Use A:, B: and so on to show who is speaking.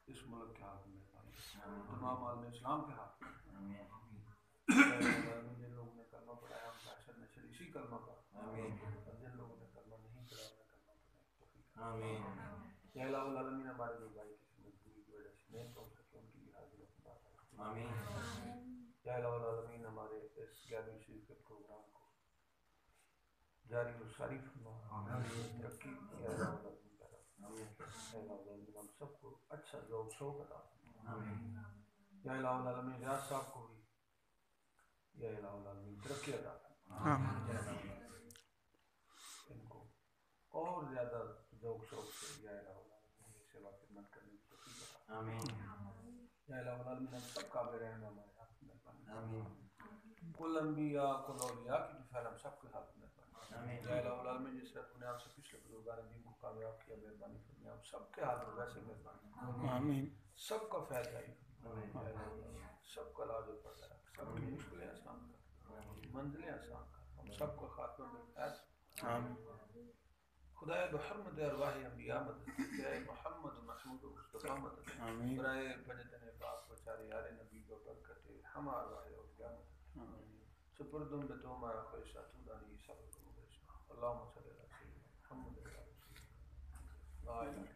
A: اس ملک کے حق میں تمام عالم اسلام کے حق میں جن لوگوں نے کلمہ پڑھایا ہم حشر نشر اسی کلمہ پر اور جن لوگوں نے کلمہ نہیں پڑھا انہیں کلمہ پڑھنے کی توفیق یا الہ العالمین ہمارے جو بھائی کسی مجبوری کی وجہ سے نہیں پہنچ سکے ان کی بھی حاضر یا الہ العالمین ہمارے اس گیارہویں شریف کے پروگرام کو جاری و ساری فرما ترقی یا الہ العالمین پیدا فرما یا الہ العالمین ہم سب کو اچھا ذوق شوق عطا فرما یا الہ العالمین ریاض صاحب کو بھی یا الہ العالمین ترقی عطا فرما یا الہ العالمین ان کو اور زیادہ ذوق شوق سے یا الہ العالمین سیوا خدمت کرنے کی توفیق عطا فرما یا الہ العالمین ہم سب قابل رحم ہمارے حق میں بن کل انبیاء کل اولیاء کی فعل ہم سب کے حق میں بن یا الہ العالمین جس طرح تو نے آپ سے پچھلے بزرگان دین کو کامیاب کیا مہربانی فرمائے ہم سب کے حال میں ویسے مہربانی آمین سب کا فیض آئی سب کا لاج و پردہ سب کی مشکلیں آسان کر منزلیں آسان کر ہم سب کا خاتمہ بالخیر آمین خدای بحرمت ارواح انبیاء مدد اے محمد محمود و مصطفیٰ مدد برائے بجتن پاک بچارے یار نبی و برکت ہم ارواح اولیاء مدد سپردم بتوما خیشات دانی سب اللہم صلی اللہ علیہ وسلم محمد لا الہ